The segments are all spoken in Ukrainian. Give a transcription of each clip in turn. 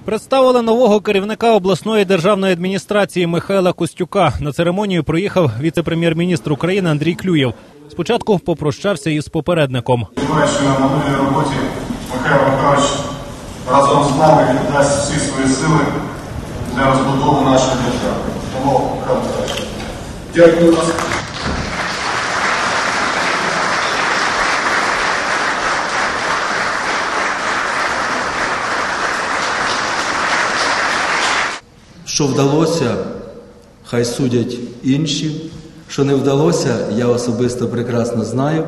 Представили нового керівника обласної державної адміністрації Михайла Костюка. На церемонію приїхав віце-прем'єр-міністр України Андрій Клюєв. Спочатку попрощався із попередником. Сподіваюся, що на минулій роботі Михайло Михайлович разом з нами віддасть всі свої сили для розбудови нашої держави. Тому, Михайло Михайлович, дякую вас. Що вдалося, хай судять інші. Що не вдалося, я особисто прекрасно знаю.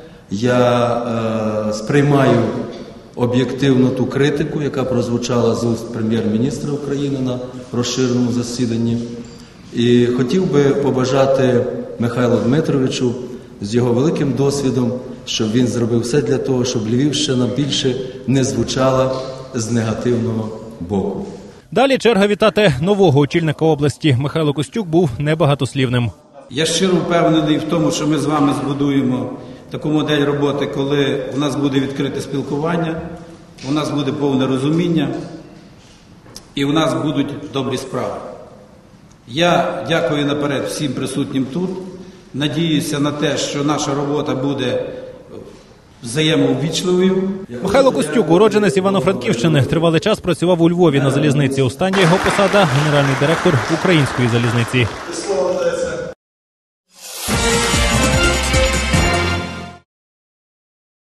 Я сприймаю об'єктивно ту критику, яка прозвучала з уст прем'єр-міністра України на розширеному засіданні. І хотів би побажати Михайлу Дмитровичу з його великим досвідом, щоб він зробив все для того, щоб Львівщина більше не звучала з негативного боку. Далі черга вітати нового очільника області. Михайло Костюк був небагатослівним. Я щиро впевнений в тому, що ми з вами збудуємо таку модель роботи, коли у нас буде відкрите спілкування, у нас буде повне розуміння і у нас будуть добрі справи. Я дякую наперед всім присутнім тут. Надіюся на те, що наша робота буде взаємоввічливою. Михайло Костюк, уродженець Івано-Франківщини, тривалий час працював у Львові на залізниці. Остання його посада – генеральний директор Української залізниці.